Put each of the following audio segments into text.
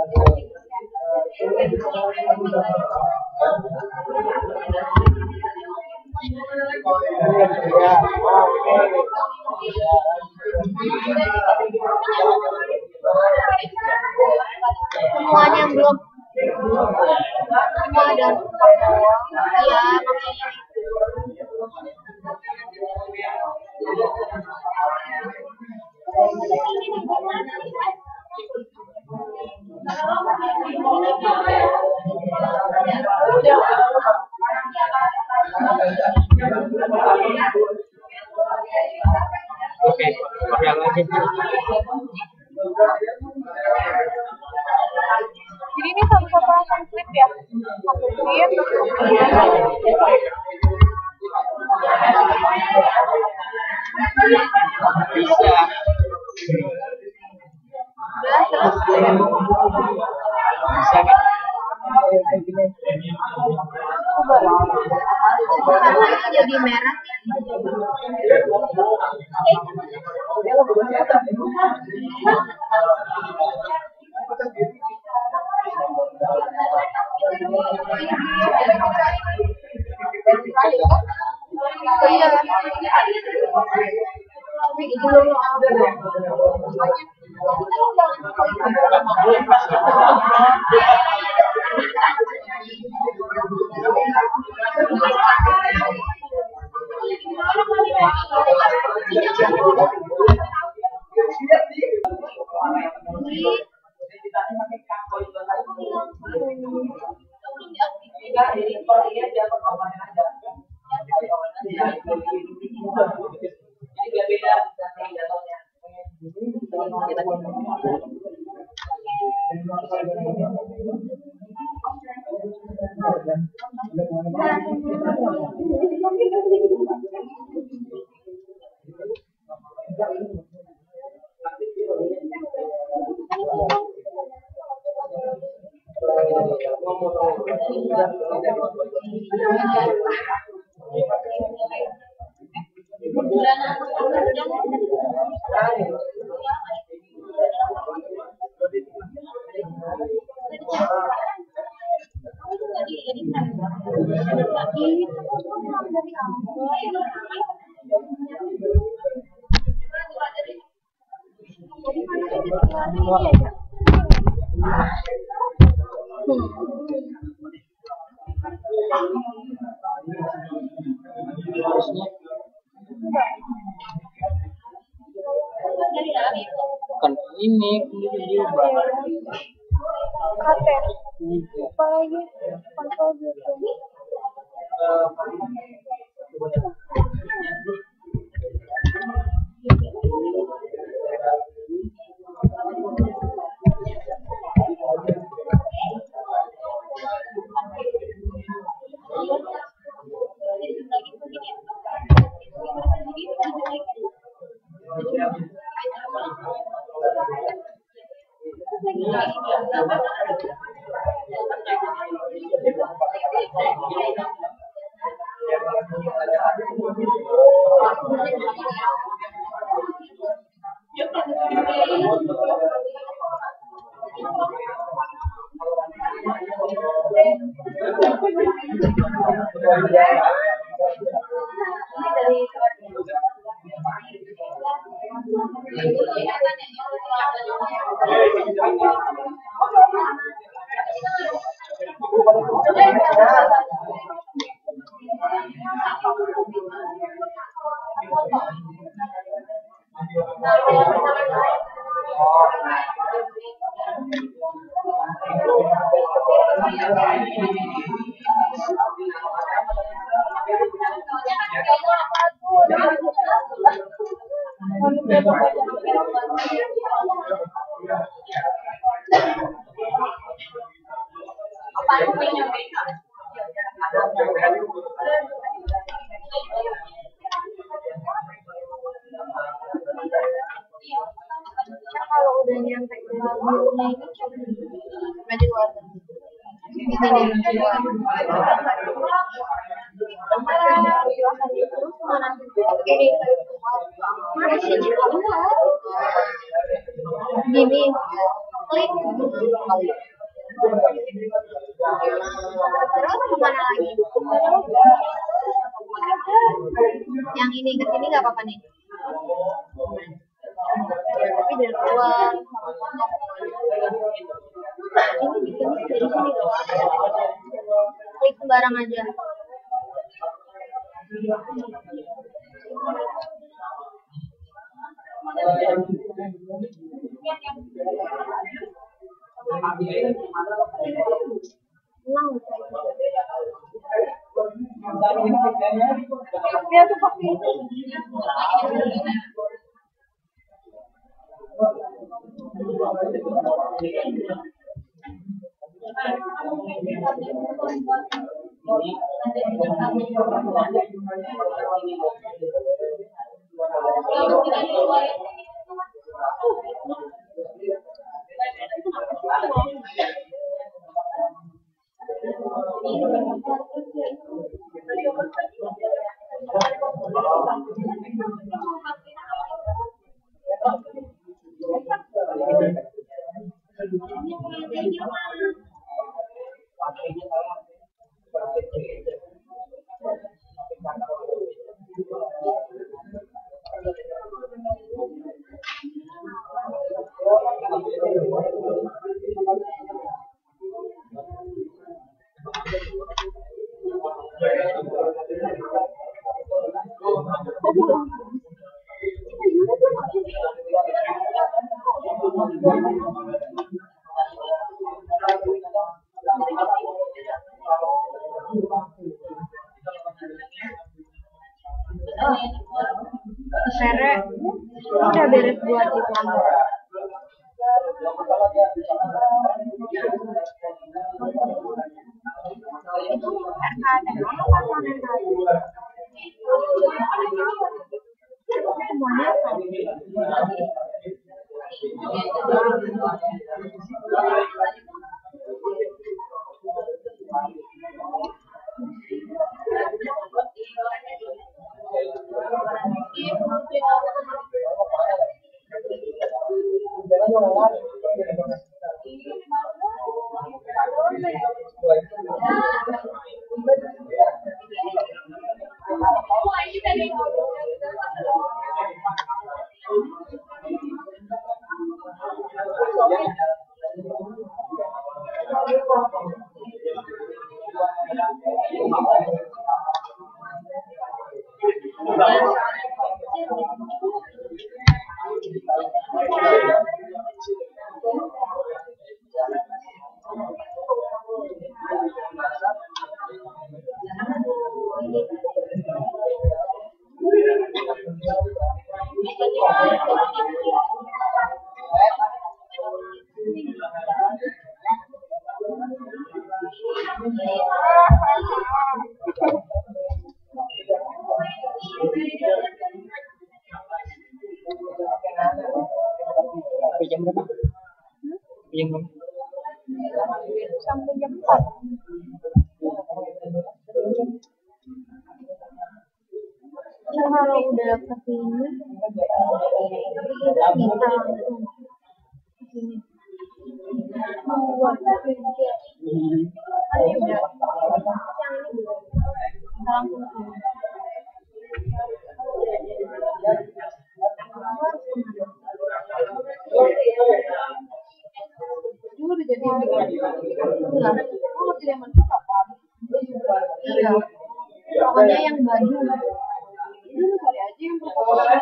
Semuanya belum semua ada ya Oke, pakai lagi. jadi ini satu pasang klip ya, satu klip Bisa. Bisa kan? warnanya jadi merah. Kan ini diubah. Katen. Apa lagi? Kontrol gitu. Kalau udah nyampe ke birunya ini berarti luar di sini terus mana ini mana sih gini klik. Terus kemana lagi? Yang ini ke sini nggak apa-apa nih. Tapi dari luar. Ini bikinnya dari sini loh. Klik sembarang aja. Dia tuh pakai Sere, udah beres buat iklan. Itu RKD apa semuanya jam berapa? Jam berapa? Sampai jam 4. Kalau udah kesini, kita bisa langsung kesini. Buat kerja. Tadi udah. Yang ini belum. Kita langsung kesini. Dulu udah jadi enggak. Oh, tidak masuk apa? Iya. Pokoknya yang baju. Dulu cari aja yang berpotongan.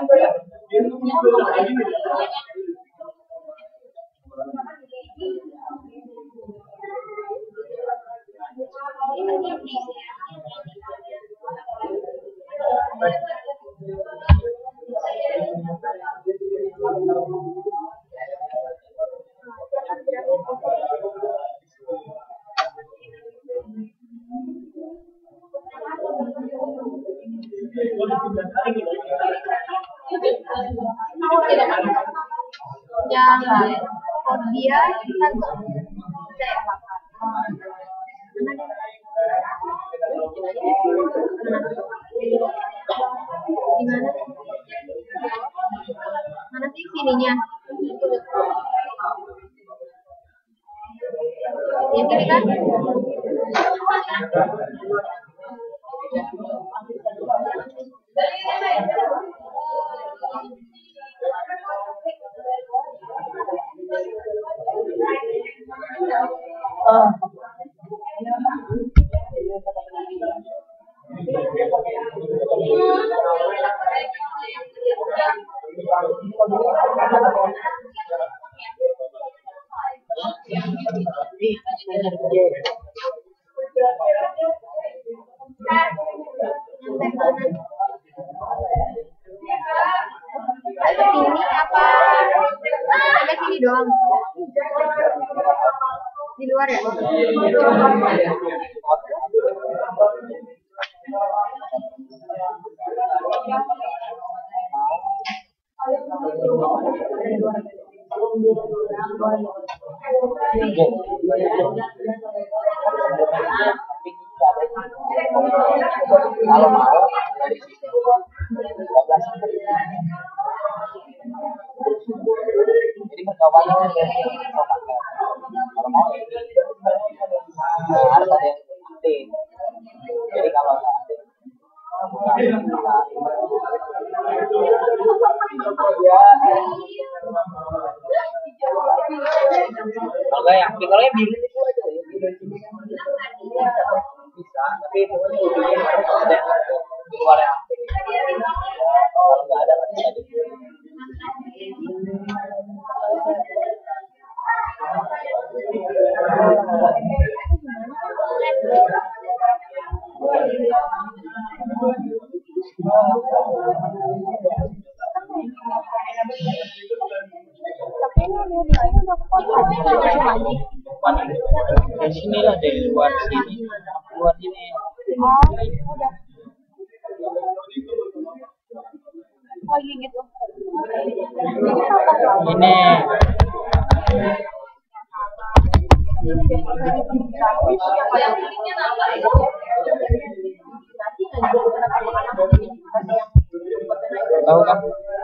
Yang dia satu saya makan. Gimana? Mana sih sininya? Yang ini kan? Sini apa? Sampai sini doang. Di luar ya? Kalau mau dari situ 12. Jadi percobanya kan dari kalau mau harus ada yang aktif. Jadi kalau aktif kalau yang biru itu aja bisa, tapi pokoknya ujungnya harus ada yang di luar yang aktif. Kalau nggak ada nggak bisa gitu. Di sini lah, dari luar sini, luar sini. Lagi gitu. Ini tahu kan?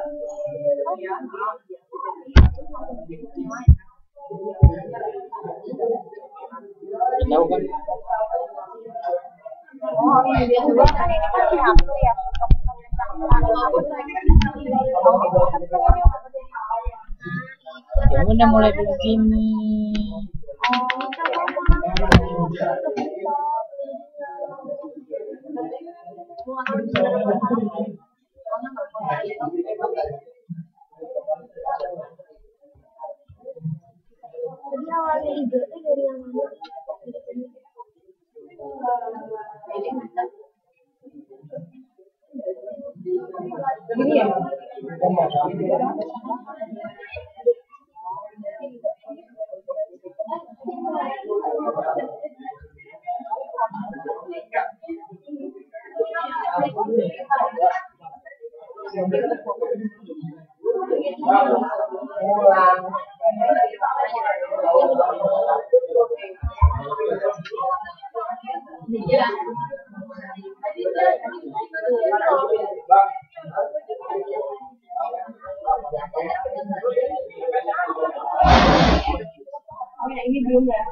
Tahu kan? Oh, iya. Kan ini kan diambil ya. Ya udah mulai dari sini. Jadi awalnya ide-nya dari yang mana? Ini ya? Oh ya, ini belum ya?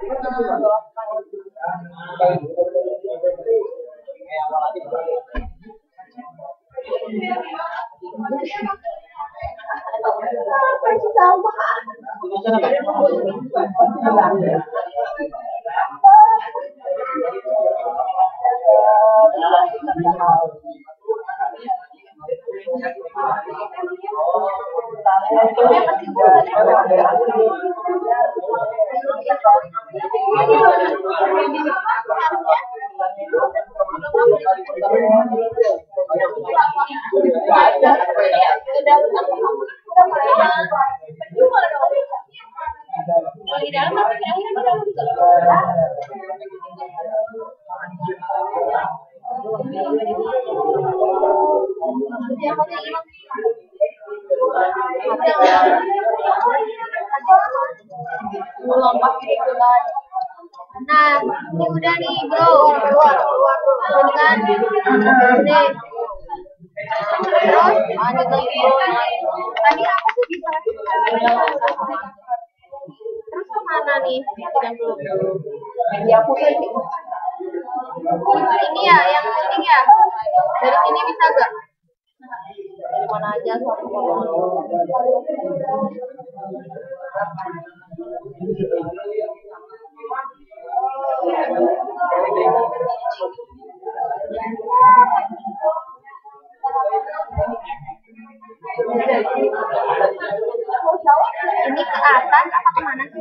Di dalam tapi akhirnya di dalam Nah, ini udah nih bro, udah kan? Udah. Terus lanjut lagi. Tadi apa sih bisa? Terus kemana nih? Tidak belum. Media pusat sih. Ini ya, yang penting ya. Dari sini bisa gak? Dari mana aja suatu ini ke atas apa kemana sih?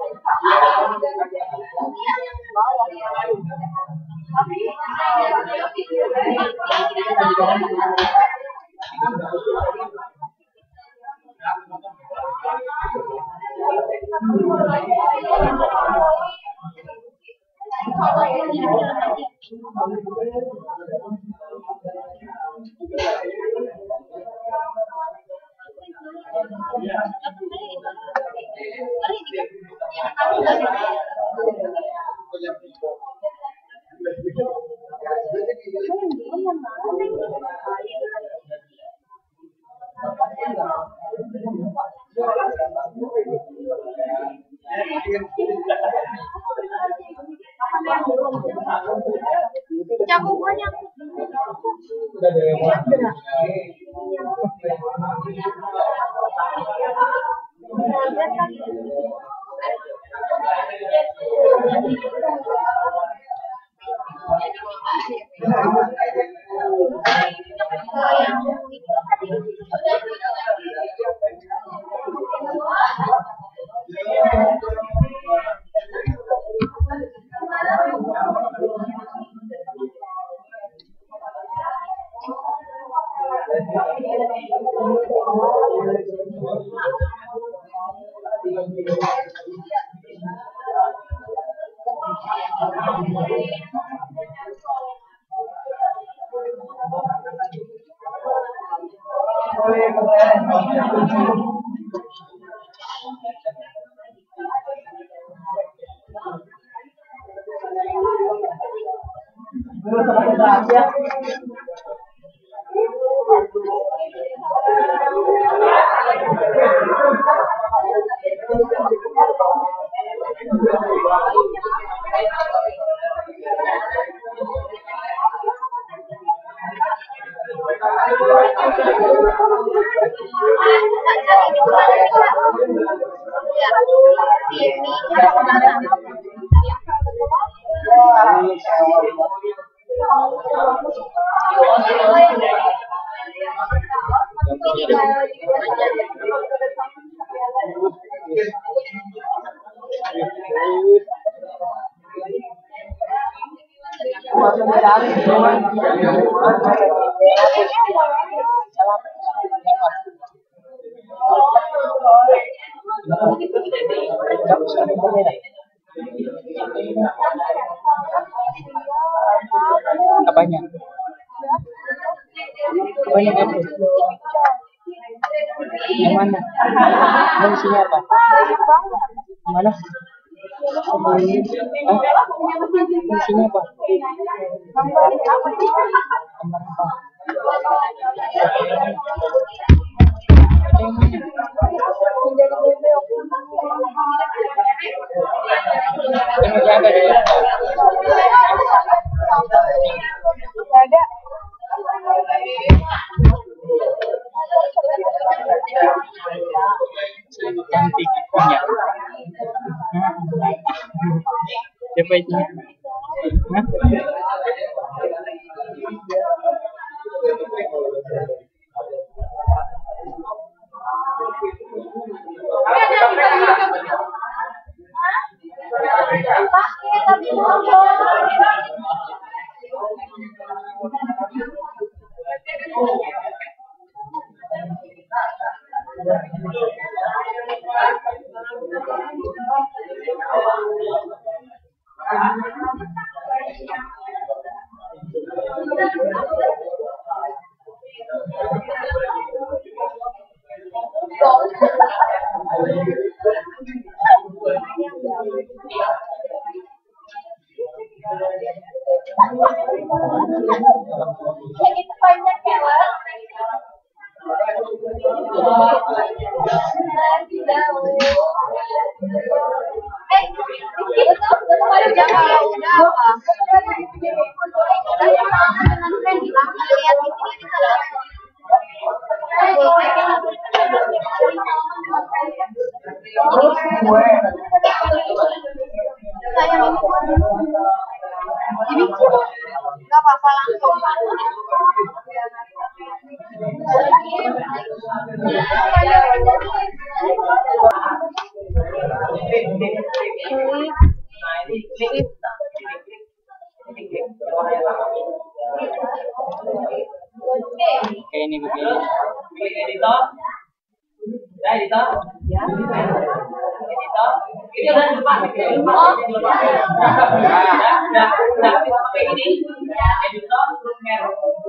Cakupannya Apanya? Apanya itu? Yang mana? Yang isinya apa? Mana? Yang isinya apa? Gambar apa? Yang mana? Yang jaga dulu. ada. Cantik punya. Siapa itu? Itu banyak ya, Mas. Itu kemarin aja kalau udah apa? Lihat di sini ini nggak apa-apa langsung. Oke, ini begini. Editor. Ya, editor. Ya. Editor. Ini udah depan. Nah, pakai ini. Editor terus mer.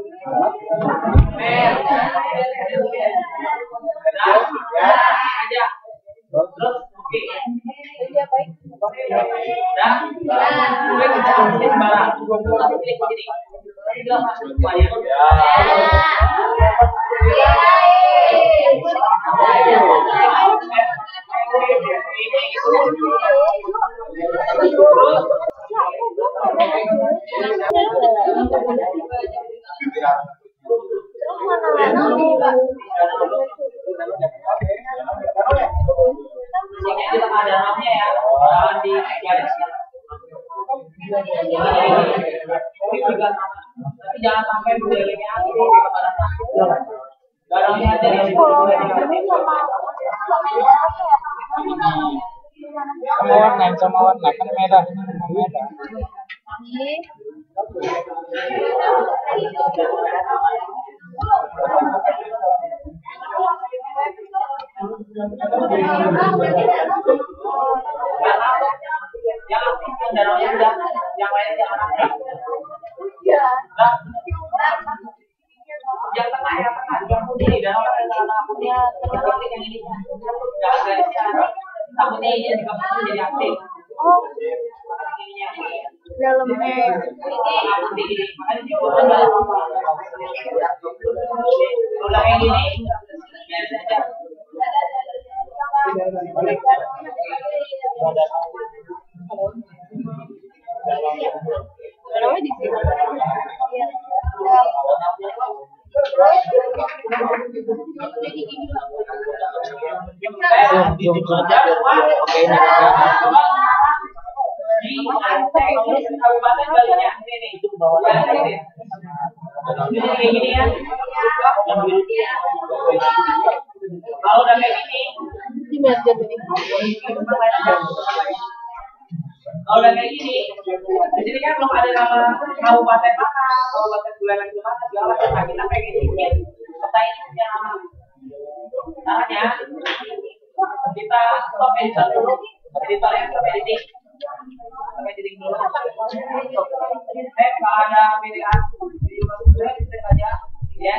Aja. Terus oke. Jadi apa ini? Dah. Mulai kita ambil barang. Lalu klik begini. Ini langsung semuanya. Di tengah danaunya ya, di garis. Ini juga sama, tapi jangan sampai modelnya danaunya aja yang sama warna kan merah, merah. Yang aktif yang danaunya udah, yang lain jangan aktif. Yang tengah ya tengah, yang putih danau yang tengah putih. Yang ini jangan garisnya, takutnya ini jadi aktif. Dalamnya ini udah kayak gini biar saja. dalamnya di sini. Oke, di kabupaten Balinya ini itu ke bawah ini kayak gini ya. Kalau udah kayak gini Di meja tadi. kalau udah kayak gini di sini kan belum ada nama kabupaten mana, kabupaten Buleleng itu mana, segala macam. Kita pengen bikin peta ini punya nama. Caranya kita stop editor dulu, editornya stop editing. Sampai titik dulu. Kalau ada pilihan di saja, ya.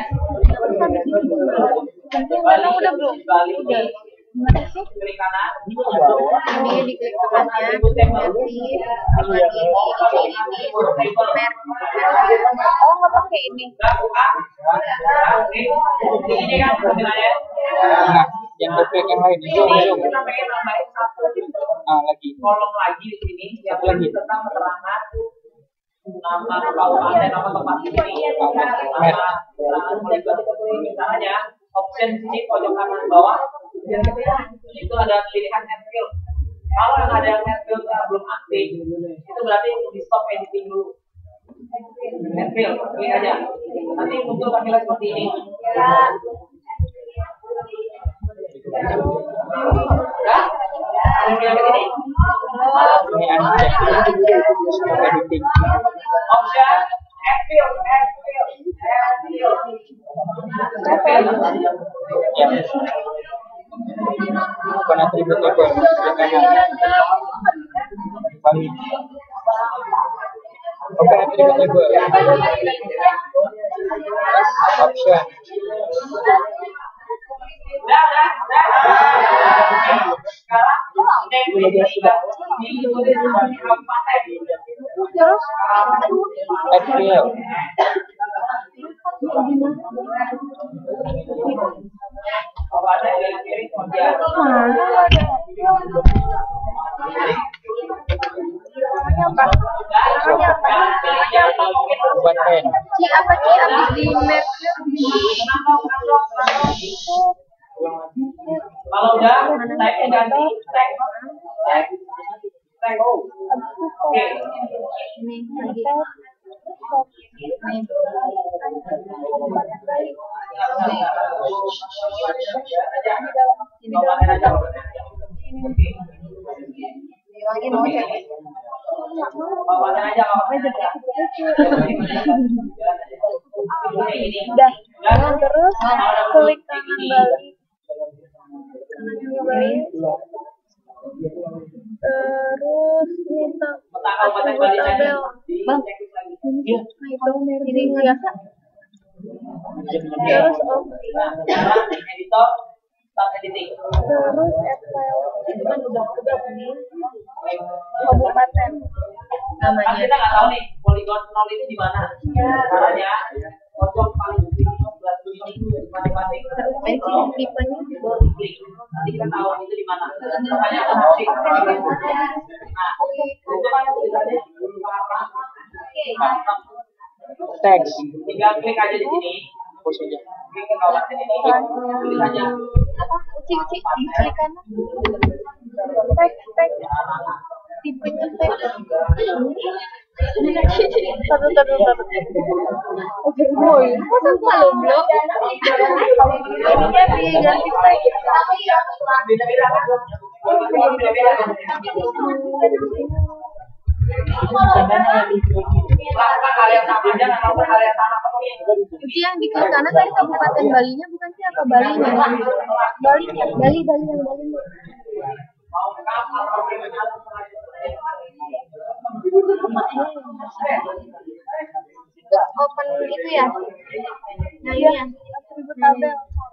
Balik udah belum? Balik Udah. Gimana sih? klik kanan. Ini diklik kanannya. Oh, nggak pakai ini. Ini kan pilihannya. Nah, yang bebek yang lain itu belum. Kita pengen tambahin satu Lagi. kolom lagi di sini yang lagi tentang keterangan nama kabupaten, nama tempat ini, nama keterangan poligon. Misalnya option sini pojok kanan bawah itu ada pilihan handfill. Kalau yang ada handfill belum aktif, itu berarti di stop editing dulu. Handfill, klik aja. Nanti muncul tampilan seperti ini. Udah? Handfill ke sini. Ini uncheck editing. Option handfill. Ya. Bukan atribut itu. Balik. Bukan atribut itu. Option. Edfield. buat pen. Ci apa Ci abis di map? Kalau udah, tag ganti tag. Oke. Ini lagi. Nih. Lagi mau cek. Udah, terus klik kanan balik, terus minta atribut tabel. Bang, Nah itu ini biasa. Terus Editor, start editing. terus add file. Itu kan udah kabupaten. Kan kita nggak tahu nih poligon 0 itu di mana. Caranya pojok paling kiri 11 ini masing-masing. Kalau tipenya klik, nanti kita tahu itu di mana. Makanya aku kasih. Nah, itu kan tulisannya Teks. tinggal klik aja di sini. Klik ke kawasan ini, tulis aja. Uci kan Teks. Tipenya teks. Taruh. Boy, masa gua lo blok? ininya diganti teks. Beda-beda kan? Beda-beda. Lakukan hal yang sama aja, nggak lakukan hal yang sama penuhi. Uci yang di klik kanan tadi Kabupaten Balinya bukan sih apa Balinya? Bali yang Balinya. Mau ke kamar, mau ke kamar. Open itu ya? Nah ini ya. Atribut tabel.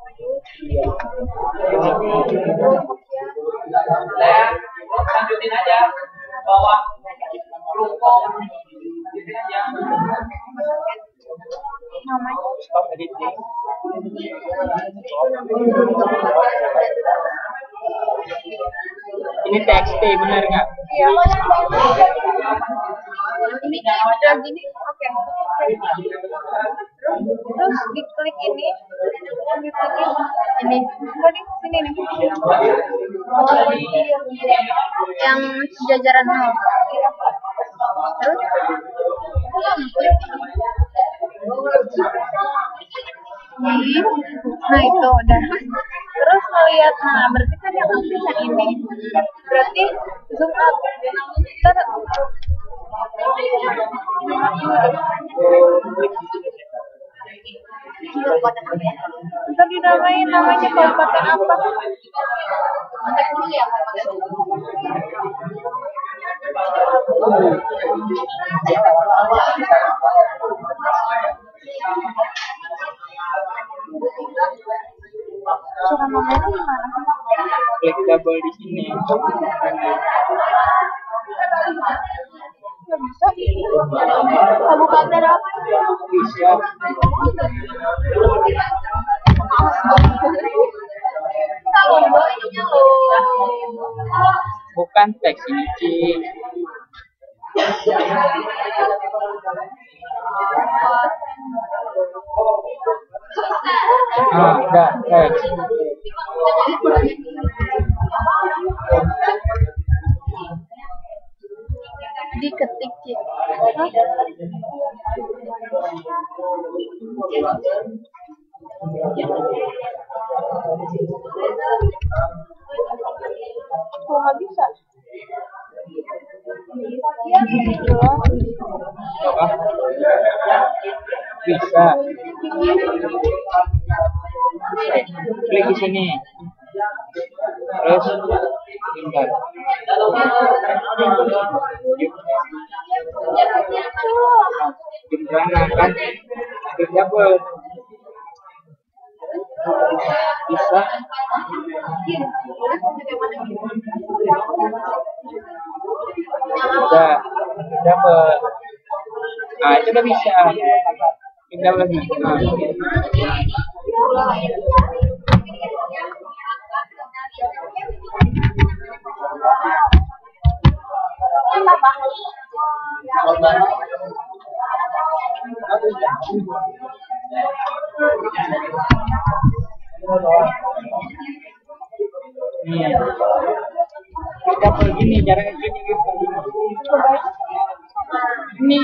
Lanjutin aja bawa ruko gitu aja. Namanya Stop editing. Ini TXT benar nggak? iya. Ini udah gini, oke. Terus diklik ini, Ini tadi sini nih. yang jajaran 0. Terus Nah itu udah. Terus ngeliat, nah berarti kan yang aktif yang ini. Berarti zoom out. Ntar dinamain namanya kabupaten apa? kontak dulu ya. Cara namanya gimana? Klik double di sini. Nggak bisa. Kabupaten apa? Bisa. Kalau gua ininya lo. Bukan teks ini, Ci. Ah, udah, teks. Diketik sih. Kok nggak bisa? Apa? Bisa. Klik di sini. Terus tinggal. Gimana kan? Klik double. Bisa. Udah double. Nah itu udah bisa. Tinggal lagi. Nah. Nih, kita begini, caranya gini gitu. Ini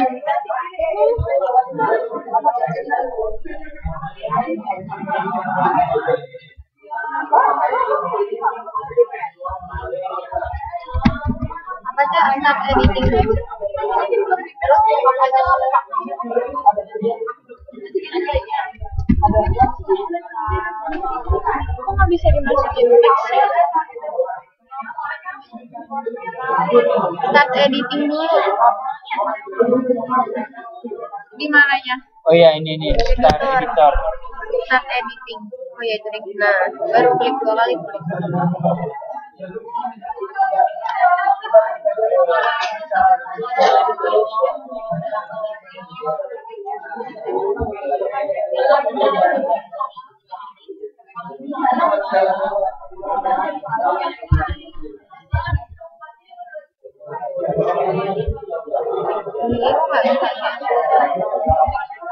apa aja start editing dulu. Terus apa aja kok nggak bisa dimasukin teks ya? Start editing dulu. Di mananya? oh ya ini nih start editor. Start editing. Oh ya itu nih. Nah, baru klik 2 kali. Ini kok nggak bisa ya?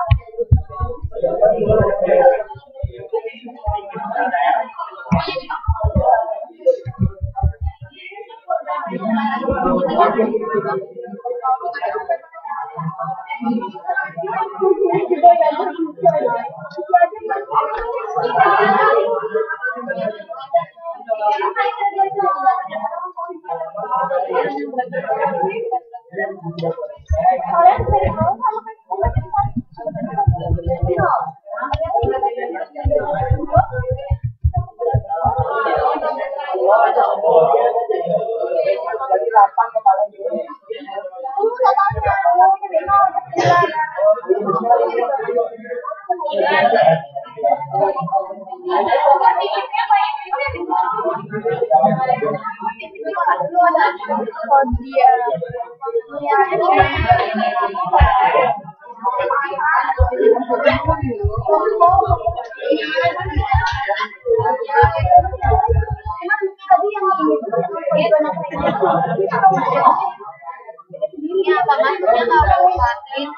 Ini apa maksudnya nggak kuatin?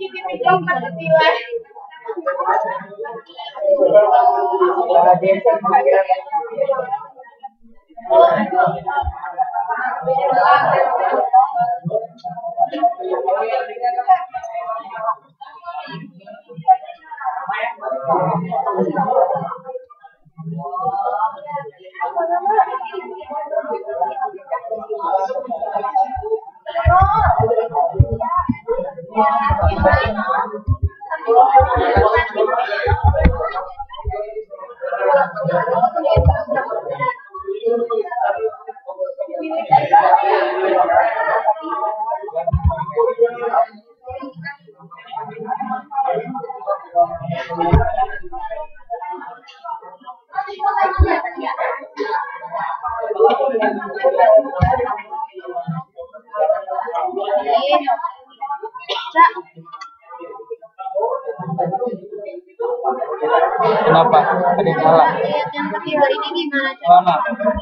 Kenapa? Ada yang salah? Lihat yang ketiga ini gimana? Mana?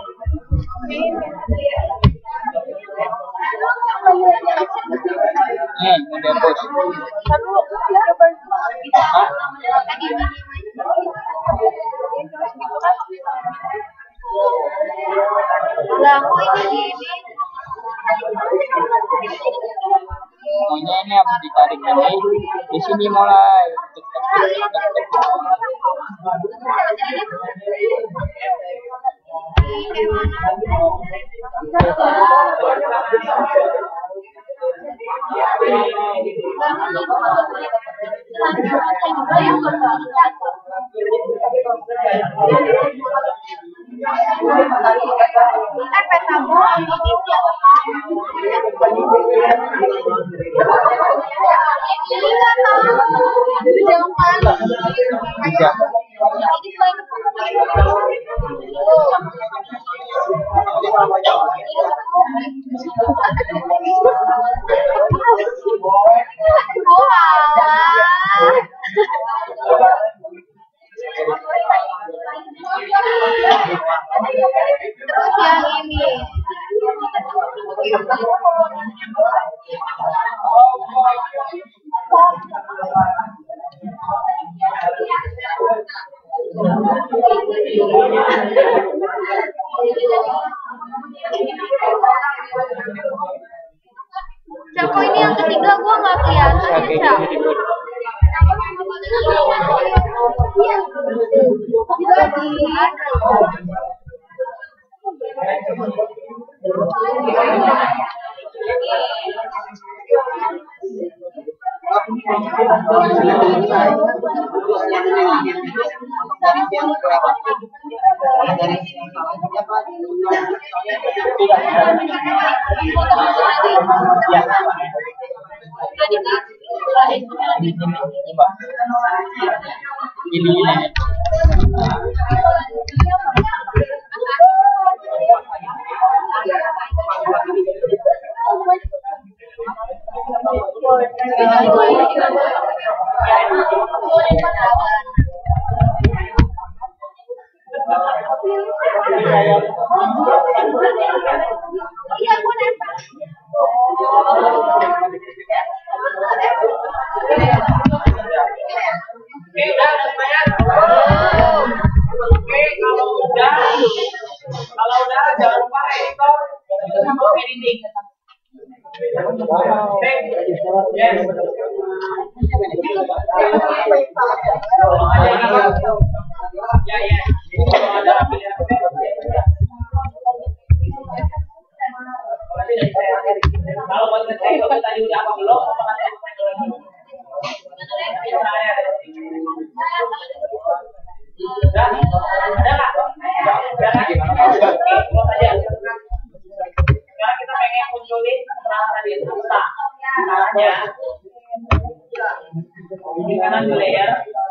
Mau dihapus. Hah? Lah, kok ini gini? Maunya ini habis ditarik ini di sini mulai. Tidak. Terus yang ini. Cako ini yang ketiga gua nggak kelihatan ya, Cak. Ini. Kalau udah jangan lupa editor sama editing. Yes. Ya ya. Kalau mau ngecek itu tadi udah apa belum? Ada nggak? Sekarang kita pengen munculin keterangan tadi apa? Caranya di kanan di layer,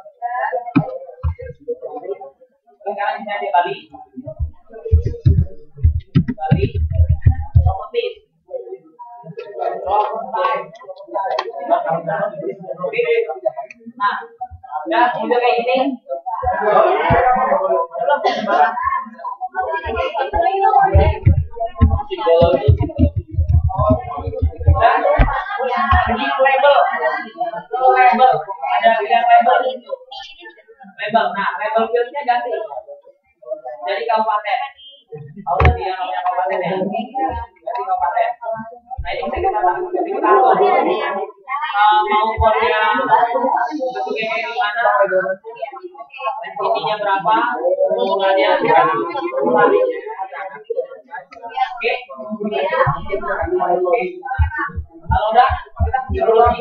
sekarang bisa dibalik, otomatis. Nah, udah muncul kayak gini. Psikologi. Dan ini label. Ada pilihan label. Nah, label fieldnya ganti. Jadi kabupaten. Kalau tadi yang namanya kabupaten ya. Ganti kabupaten. Nah ini kita atur. Mau formnya bentuknya kayak gimana? Ininya berapa? Ukurannya berapa? Oke. Kalau udah kita psikologi.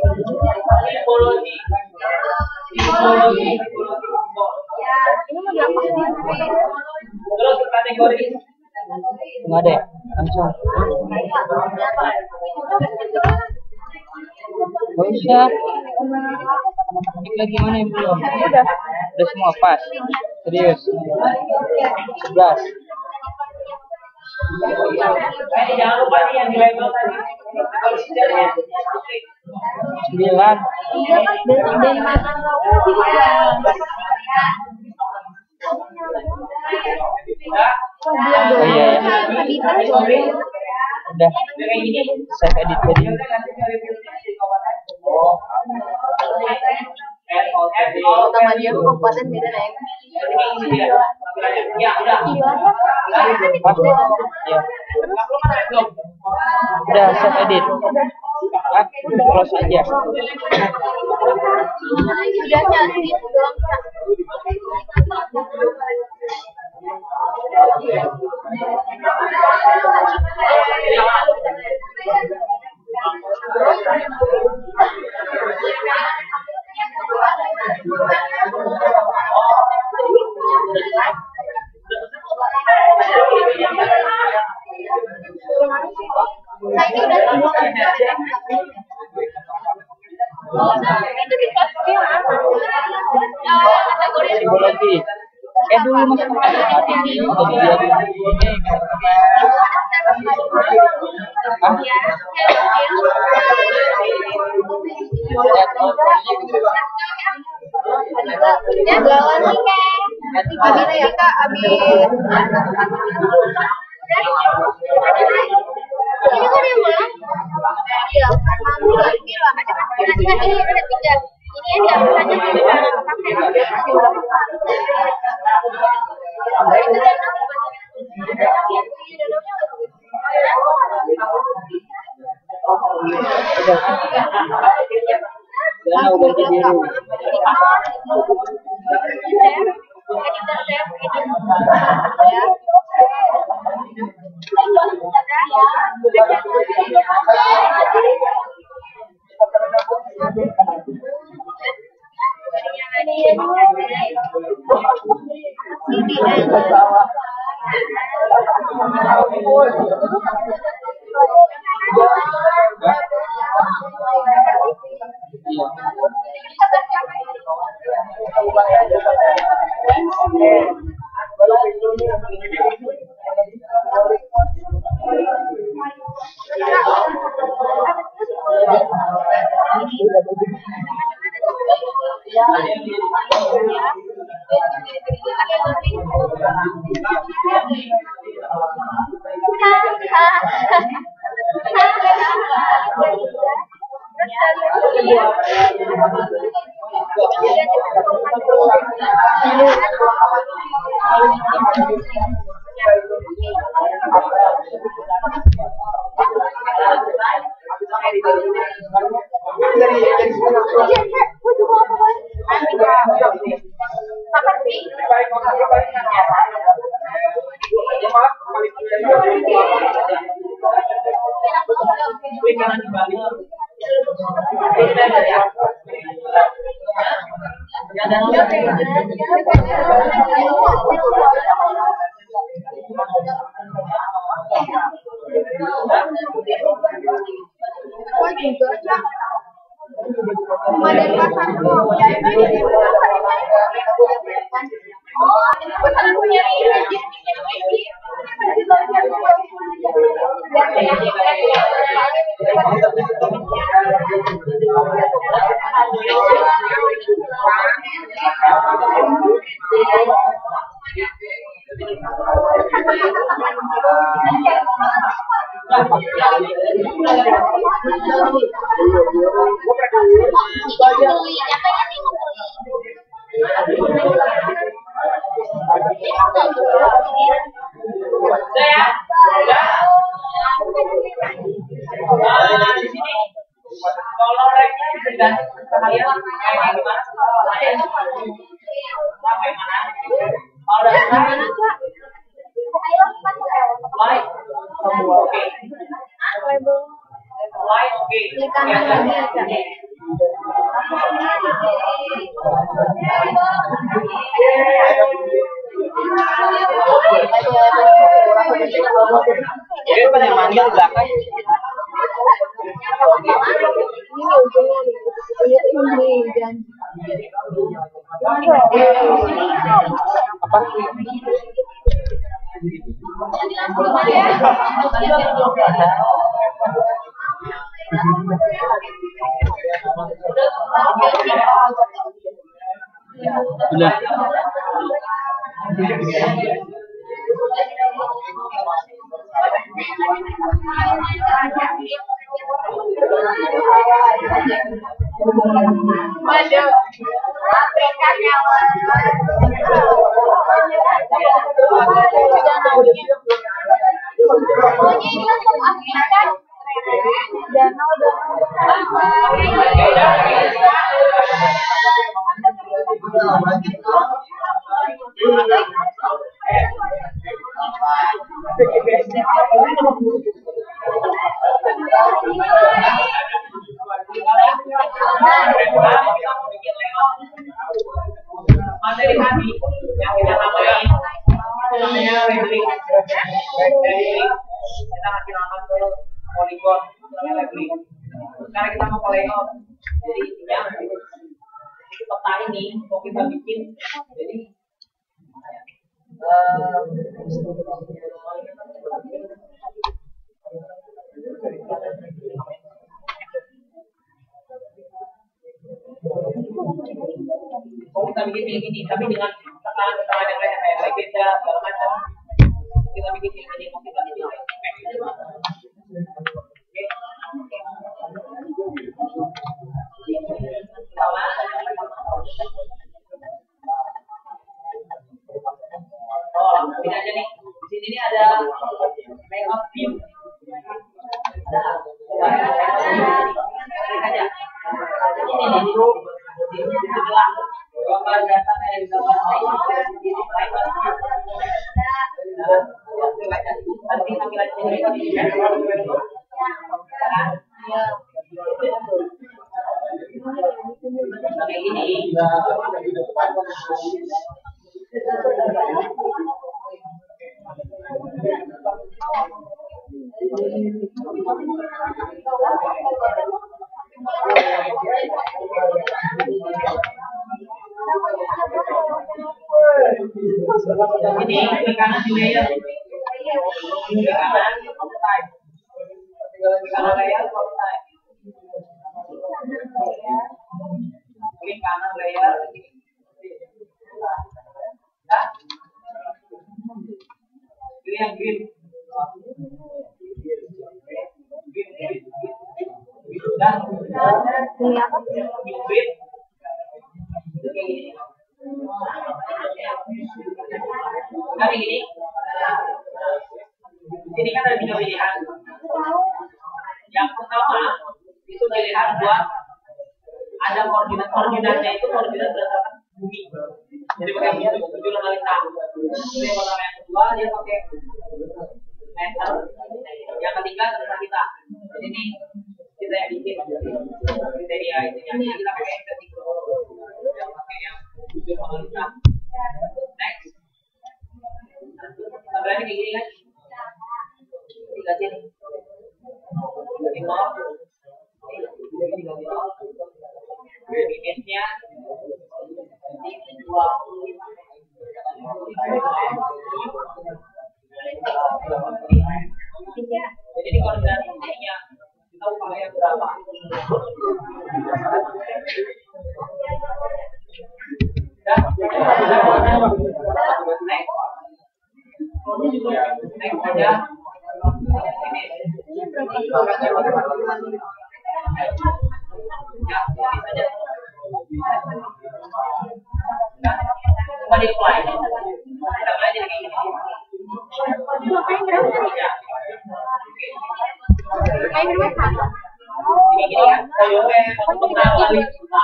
Ini mau diapain? Terus kategori. Nggak ada ya? Langsung. Gak usah. Ini lagi mana yang belum? Udah semua pas. Serius. 11. Jangan lupa nih yang di label tadi. Kalau sejarahnya 9. Dan makan Oh iya ya. Udah. Saya edit tadi. sama dia kabupaten beda ya. Ya udah. Ya. Udah saya edit. Close aja. Udah cantik doang. Nah ini udah semua kan? Itu di kelas dia kategori Psikologi. Dulu masuk ini atau dia dulu ini ya belawan nih abis ya kak abis ini kan yang mana? Iya, gila. Ada ini ada 3. Ini aja Danau ganti biru. Di sini kalau ranknya tergantung kalian kayak gimana kalian apa yang mana kalau dari mana like oke like oke Jadi yang manggil belakang. Ini ujungnya nih. Ini janji. Apa? Sudah. Materi tadi yang kita tambahin itu namanya leveling. Jadi kita kasih nama ke poligon namanya leveling. Sekarang kita mau ke layout. Jadi intinya peta ini mau kita bikin. Jadi kita bikin kayak gini, tapi dengan tekanan yang lain kayak beda segala macam. Kita bikin kayak gini, mau kita bikin oh, ini aja nih. Di sini nih ada layout view. Ada setelah gambar dasarnya dari gambar nanti tampilan kayak gini. Ini klik kanan di layer, klik kanan type, kanan layer type, klik kanan layer, nah, pilih yang green, dan green, kali ini sini kan ada 3 pilihan. Yang pertama itu pilihan buat ada koordinatnya itu koordinat berdasarkan bumi. Jadi pakai tujuh analisa. Ini yang pertama. Yang kedua dia pakai meter. Yang ketiga terserah kita. Jadi ini kita yang bikin kriteria itu. Yang kita pakai yang ketiga. Yang pakai yang tujuh analisa. Next. Tampilannya kayak gini kan? Dikasih nih. Dari nol. Limitnya 25. Jadi koordinasinya kita upaya berapa? Next aja. Ya, saja. Coba di apply. Kita belajar kayak gini. Ya. Kayak gini kan? Untuk kali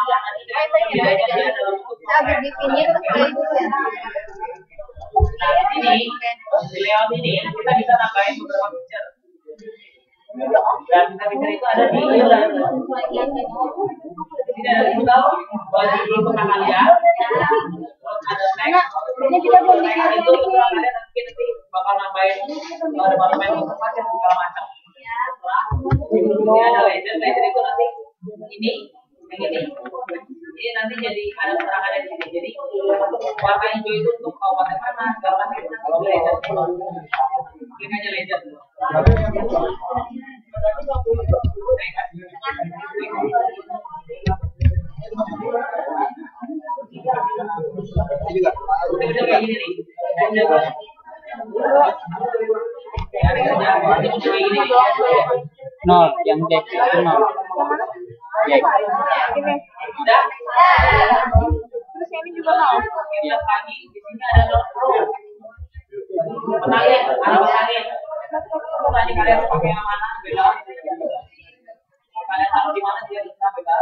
nah, di layout ini kita bisa tambahin beberapa feature. Dan feature itu ada di layout. Jadi ada tinggal bagi pengalia. Ada text. Ini kita belum dikasih itu kalian nanti bakal nambahin informasi segala macam. Ini ada legend itu nanti ini nanti jadi ada keterangan di sini. Jadi warna hijau itu untuk kabupaten mana segala macam itu legend. Klik aja legend. Udah kayak gini nih. Nol, yang Jack itu nol. Jack. Udah. Terus ini juga nol. Lihat lagi di sini ada nol pro. Petangin, ada petangin. Tadi kalian pakai yang mana? Bebas. Kalian taruh di mana dia bisa bebas.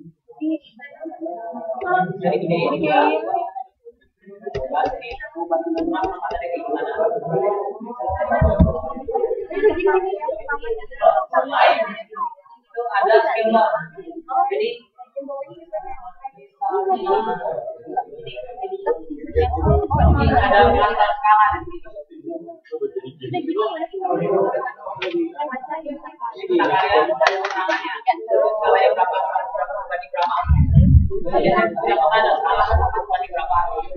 Jadi gini ya. Bebas nih. Ada di mana? Lain itu ada skill bar. Jadi ada angka skala di sini. Skala yang berapa banding berapa? Yang ada skala banding berapa?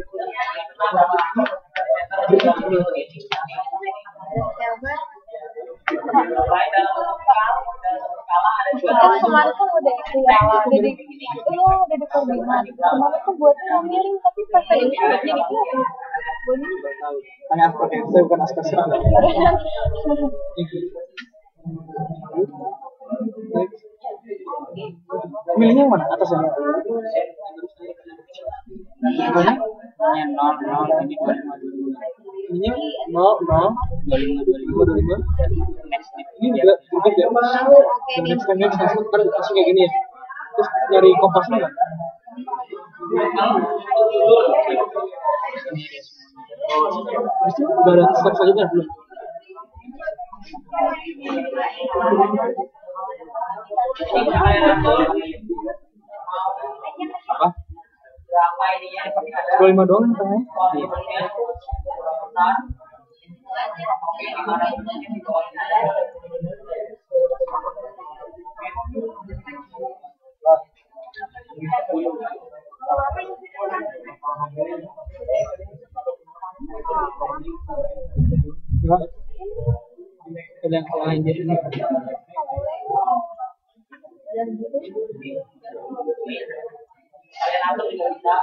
Baik dalam skala ada juga. Kemarin kan udah di koordinat. Kemarin tuh buatnya miring tapi pas ini jadi Hanya aspek yang saya bukan aspek serang. Milihnya yang mana? Atas yang mana? Ini 0, ini 25. Ini 0, 25. Next. Ini juga ya. Next kayak gini ya. Terus nyari komposnya nggak? Terus udah ada step selanjutnya belum? Apa? 25 doang katanya. Ya. Ada yang lain jadi nih. Kalian atur juga bisa.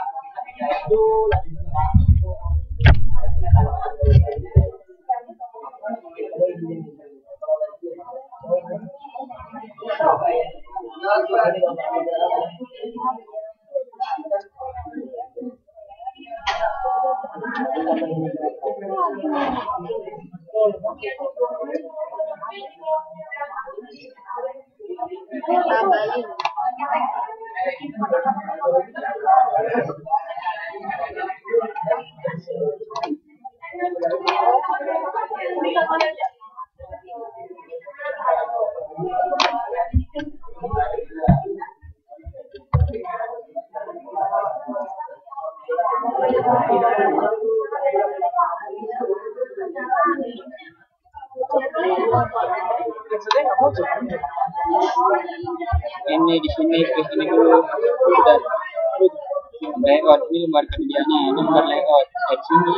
Ini di sini ke sini dulu udah layout ini lembar kerjanya ini lembar layout dari sini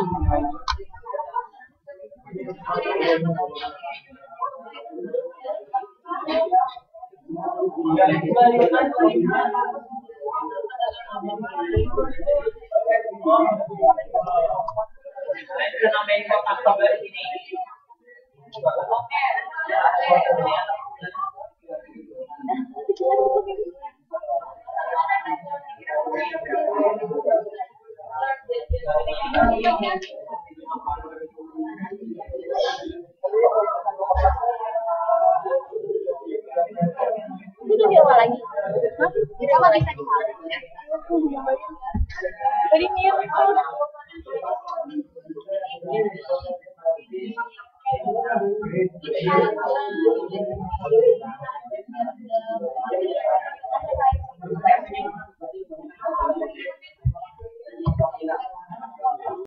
Itu namanya kotak dari sini. Itu dia lagi. Kita mau bisa di Tadi mirip.